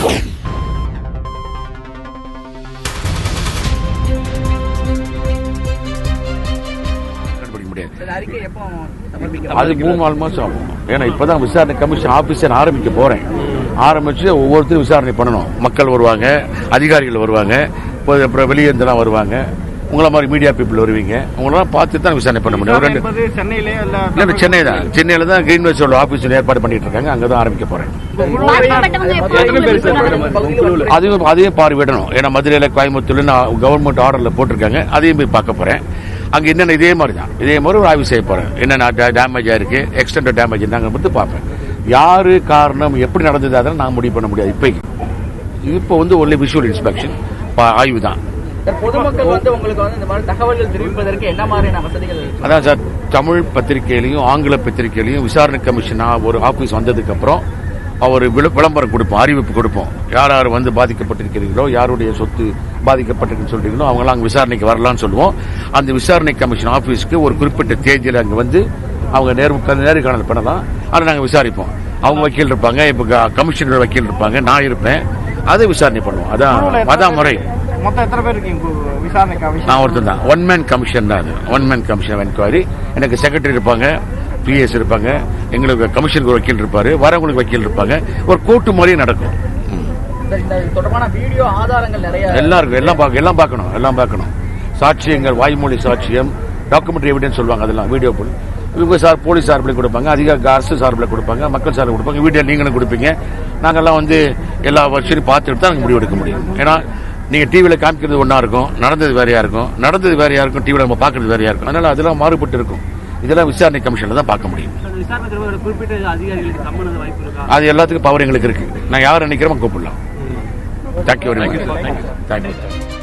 அது 3-4 மாசம் ஆகும். ஏன்னா இப்பதான் விசாரணை கமிஷன் ஆபீஸர் ஆரம்பிக்க போறேன். ஆரம்பிச்சு ஒவ்வொருத்தரும் விசாரணை பண்ணணும். மக்கள் வருவாங்க, அதிகாரிகள் வருவாங்க, அப்புறம் வெளியேந்தெல்லாம் வருவாங்க. உங்கள மாதிரி மீடியா பீப்புள் வருவீங்க. உங்களெல்லாம் பார்த்து தான் விசாரணை பண்ண முடியும். சென்னை தான். சென்னையில தான் கிரீன்வேஸோட ஆபீஸ் ஏற்பாடு பண்ணிட்டு இருக்காங்க. அங்கதான் ஆரம்பிக்க போறேன். அதையும் பார்வையிடணும். ஏன்னா மதுரையில, கோயம்புத்தூர்ல கவர்மெண்ட் ஆர்டர்ல போட்டிருக்காங்க. அதையும் போய் பார்க்க போறேன். அங்க என்னென்ன இதே மாதிரி தான், இதே மாதிரி ஒரு ஆய்வு செய்ய போறேன். என்னென்ன டேமேஜ் ஆயிருக்கு, எக்ஸ்டெண்டட் டேமேஜ் நாங்க பார்த்து பார்ப்பேன். யாரு காரணம், எப்படி நடந்தது, அதெல்லாம் நான் முடிவு பண்ண முடியாது. இப்போ ஒன்லி விஷுவல் இன்ஸ்பெக்ஷன் ஆய்வு தான். பொதுமக்கள் உங்களுக்கு இந்த மாதிரி தகவல்கள் தெரிவிப்பதற்கு என்ன மாதிரியான வசதிகள்? அதான் சார், தமிழ் பத்திரிகையிலையும் ஆங்கில பத்திரிகையிலையும் விசாரணை கமிஷன் ஒரு ஆபீஸ் வந்ததுக்கு அப்புறம் ஒரு விளம்பரம் கொடுப்போம், அறிவிப்பு கொடுப்போம். யார் யார் பாதிக்கப்பட்டிருக்கிறீங்களோ, யாருடைய சொத்து பாதிக்கப்பட்டிருக்குன்னு சொல்றீங்களோ அவங்களாம் அங்கே விசாரணைக்கு வரலாம்னு சொல்லுவோம். அந்த விசாரணை கமிஷன் ஆபீஸ்க்கு ஒரு குறிப்பிட்ட தேதியில் அங்கே அவங்க நேர்காணல் பண்ணலாம். அதை நாங்கள் விசாரிப்போம். அவங்க வக்கீல் இருப்பாங்க, இப்போ கமிஷனர் வக்கீல் இருப்பாங்க, நான் இருப்பேன். அதை விசாரணை பண்ணுவோம். அதான் முறை. மொத்தம் எத்தனை பேர் இருக்கீங்க விசாரணை கமிஷன்? நான் ஒருத்தன் தான். ஒன் மேன் கமிஷன் தான். அது ஒன் மேன் கமிஷன் என்கொயரி. எனக்கு செக்ரட்டரி இருப்பாங்க, பிஎஸ் இருப்பாங்க, எங்களுக்கு கமிஷனுக்கு ஒரு வக்கீல் இருப்பாரு, வரவங்களுக்கு வக்கீல் இருப்பாங்க. ஒரு கோர்ட்டு மாதிரியே நடக்கும். தொடர்பான வீடியோ ஆதாரங்கள் நிறைய எல்லாரும் எல்லாம் பார்க்கணும். சாட்சியங்கள், வாய்மொழி சாட்சியம், டாக்குமெண்ட்ரி எவிடன்ஸ் சொல்லுவாங்க. அதெல்லாம் வீடியோ இவங்க போலீஸ் சார்பில் கொடுப்பாங்க, அரசு சார்பில் கொடுப்பாங்க, மக்கள் சார்பில் கொடுப்பாங்க. வீடியோ நீங்களும் கொடுப்பீங்க. நாங்கெல்லாம் எல்லா வருஷத்தையும் பார்த்துட்டு தான் நாங்கள் முடிவு எடுக்க முடியும். ஏன்னா நீங்க டிவியில காமிக்கிறது ஒன்னா இருக்கும், நடந்தது வேறையா இருக்கும், டிவியில நம்ம பாக்குறது வேறையா இருக்கும். அதனால அதெல்லாம் மாறுபட்டு இருக்கும். இதெல்லாம் விசாரணை கமிஷன்ல தான் பார்க்க முடியும். அது எல்லாத்துக்கும் பவர் எங்களுக்கு இருக்கு. நான் யார் நினைக்கிறோம் கூப்பிடலாம். Thank you very much. தேங்க்யூ.